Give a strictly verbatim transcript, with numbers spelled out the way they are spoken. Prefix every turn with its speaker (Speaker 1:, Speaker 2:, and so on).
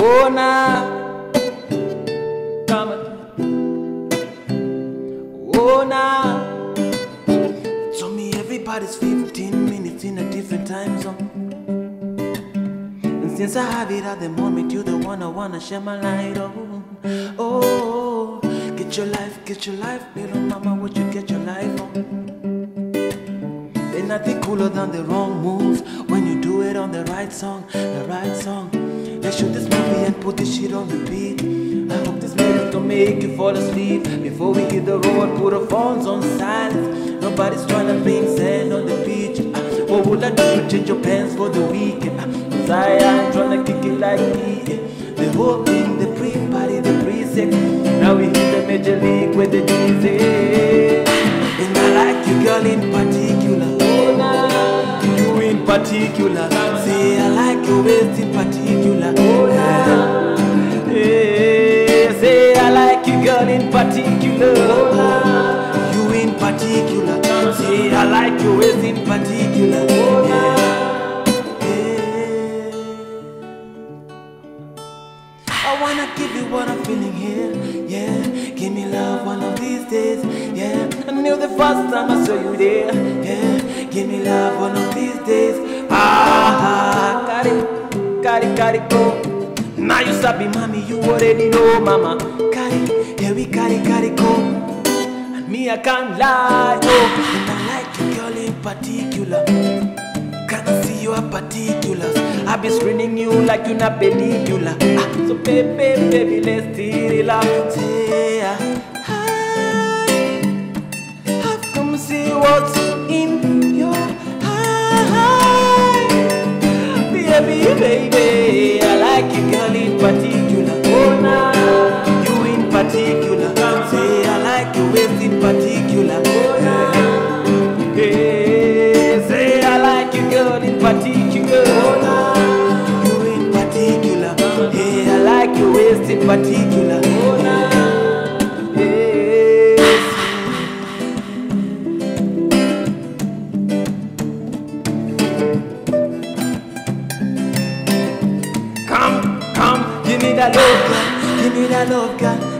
Speaker 1: Oh, now, come on. Oh, now. Told me everybody's fifteen minutes in a different time zone. And since I have it at the moment, you're the one I wanna share my light on. Oh, get your life, get your life, little mama, would you get your life on? Ain't nothing cooler than the wrong moves when you do it on the right song, the right song. Let's shoot this movie and put this shit on repeat. I hope this playlist don't make you fall asleep. Before we hit the road, put our phones on silence. Nobody's trying to bring sand on the beach. uh, What would I do to change your plans for the weekend? uh, Cause I am trying to kick it like me. uh, The whole thing, the pre-party, the pre-sex. Now we hit the major league with the D J. And I like you girl in particular. Oh, nah. You in particular. Say I like your waist in particular. Oh, nah. Yeah. Say I like you girl in particular. Oh, nah. In particular, say I like your waist in particular. Oh, yeah. Yeah. I wanna give you what I'm feeling here. Yeah, give me love one of these days. Yeah, I knew the first time I saw you there. Yeah, give me love one of these days. Ah, got it, got it, got it, go. Now you sabi, mommy, you already know, mama. Got it, yeah, we got it, got it, go. Me, I can't lie, oh. And I like you, girl, in particular. Can I see your particulars? I be screening you like you're not película. Ah, so baby, baby, let's tear it up. Say, hi, I've come to see what's in your eye. Baby, baby, I like you, girl, in particular. Oh, nah, you in particular. Say, I like your waist in particular. Oh, yeah. Hey, say I like you girl in particular. Oh, nah. You in particular. Hey, I like your waist in particular. Oh, nah. Yes. Come, come, give me that love, girl. Give me that love, girl.